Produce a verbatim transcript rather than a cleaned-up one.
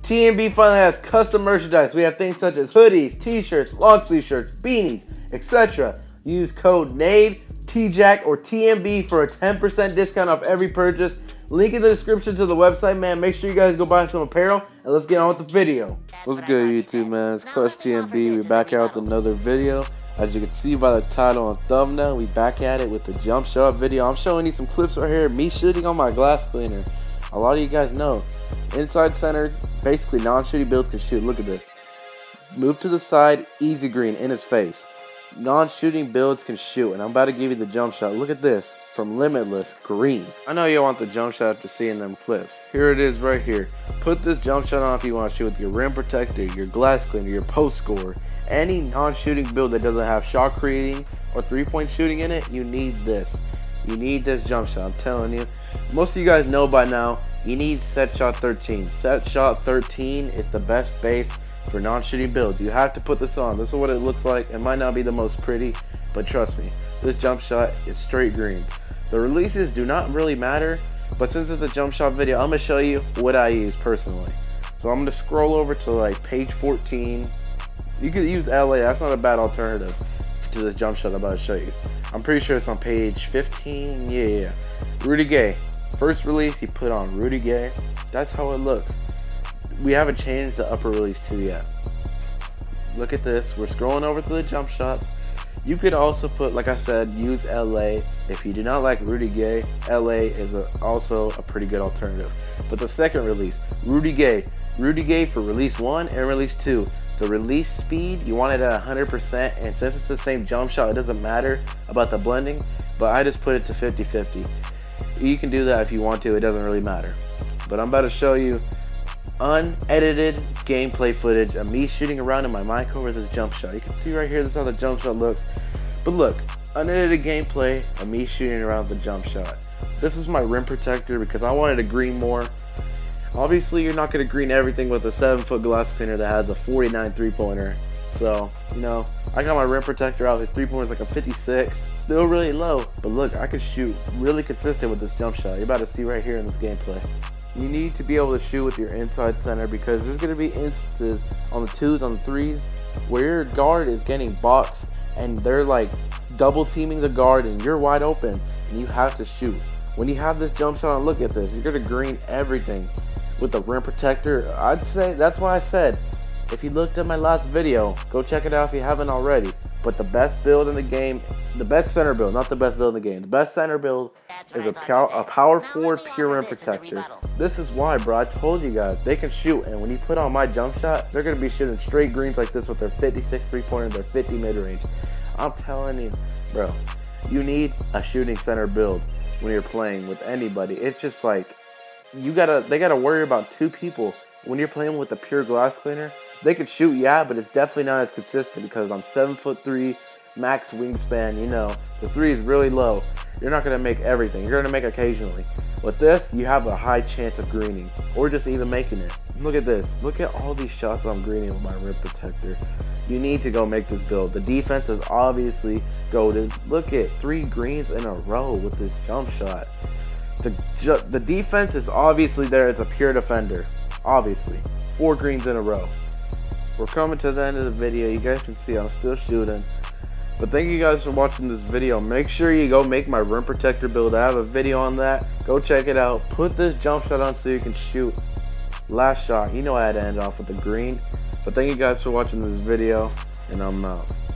T M B finally has custom merchandise. We have things such as hoodies, t-shirts, long sleeve shirts, beanies, et cetera. Use code N A D E, T J A C, or T M B for a ten percent discount off every purchase. Link in the description to the website, man. Make sure you guys go buy some apparel, and let's get on with the video. What's good, YouTube, man? It's Clutch T M B. We're back out with another video. As you can see by the title and thumbnail, we back at it with the jump shot video. I'm showing you some clips right here, me shooting on my glass cleaner. A lot of you guys know, inside centers, basically non-shooting builds can shoot. Look at this. Move to the side, easy green, in his face. Non-shooting builds can shoot, and I'm about to give you the jump shot. Look at this, from Limitless, green. I know you want the jump shot after seeing them clips. Here it is right here. Put this jump shot on if you want to shoot with your rim protector, your glass cleaner, your post scorer. Any non-shooting build that doesn't have shot creating or three-point shooting in it, you need this. You need this jump shot, I'm telling you. Most of you guys know by now, you need Set Shot thirteen. Set Shot thirteen is the best base for non-shooting builds. You have to put this on. This is what it looks like. It might not be the most pretty, but trust me, this jump shot is straight greens. The releases do not really matter, but since it's a jump shot video, I'm gonna show you what I use personally. So I'm gonna scroll over to like page fourteen. You could use L A, that's not a bad alternative to this jump shot I'm about to show you. I'm pretty sure it's on page fifteen, yeah, yeah. Rudy Gay, first release he put on Rudy Gay. That's how it looks. We haven't changed the upper release too yet. Look at this, we're scrolling over to the jump shots. You could also put, like I said, use L A. If you do not like Rudy Gay, L A is a, also a pretty good alternative. But the second release, Rudy Gay. Rudy Gay for release one and release two. The release speed, you want it at one hundred percent, and since it's the same jump shot, it doesn't matter about the blending, but I just put it to fifty fifty. You can do that if you want to, it doesn't really matter. But I'm about to show you unedited gameplay footage of me shooting around in my Micro with this jump shot. You can see right here, this is how the jump shot looks. But look, unedited gameplay of me shooting around with the jump shot. This is my rim protector because I wanted to green more. Obviously, you're not going to green everything with a seven foot glass cleaner that has a forty-nine three-pointer. So, you know, I got my rim protector out. His three-pointer is like a fifty-six. Still really low. But look, I can shoot really consistent with this jump shot. You're about to see right here in this gameplay. You need to be able to shoot with your inside center because there's going to be instances on the twos, on the threes, where your guard is getting boxed and they're like double teaming the guard and you're wide open and you have to shoot. When you have this jump shot, and look at this, you're going to green everything with the rim protector. I'd say, that's why I said, if you looked at my last video, go check it out if you haven't already. But the best build in the game, the best center build, not the best build in the game, the best center build is a, pow a power forward pure rim protector. This is why, bro, I told you guys, they can shoot, and when you put on my jump shot, they're going to be shooting straight greens like this with their fifty-six three-pointer, their fifty mid-range. I'm telling you, bro, you need a shooting center build when you're playing with anybody. It's just like, you gotta, they gotta worry about two people. When you're playing with a pure glass cleaner, they could shoot, yeah, but it's definitely not as consistent because I'm seven foot three, max wingspan, you know, the three is really low. You're not gonna make everything, you're gonna make occasionally. With this, you have a high chance of greening, or just even making it. Look at this, look at all these shots I'm greening with my rim protector. You need to go make this build. The defense is obviously goated. Look at three greens in a row with this jump shot. The, the defense is obviously there as a pure defender. Obviously. Four greens in a row. We're coming to the end of the video. You guys can see I'm still shooting. But thank you guys for watching this video. Make sure you go make my rim protector build. I have a video on that. Go check it out. Put this jump shot on so you can shoot. Last shot. You know I had to end off with the green. But thank you guys for watching this video. And I'm out.